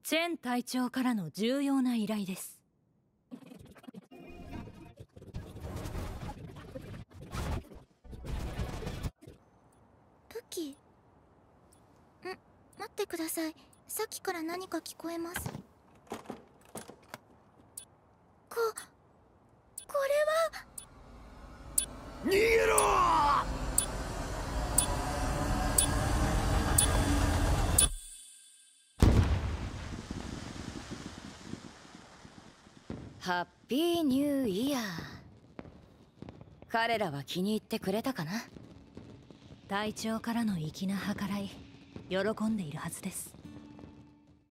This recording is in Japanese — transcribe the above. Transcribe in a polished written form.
チェン隊長からの重要な依頼です。 武器。待ってください。さっきから何か聞こえます。これは。 逃げろハッピーニューイヤー。彼らは気に入ってくれたかな。 隊長からの粋な計らい、喜んでいるはずです。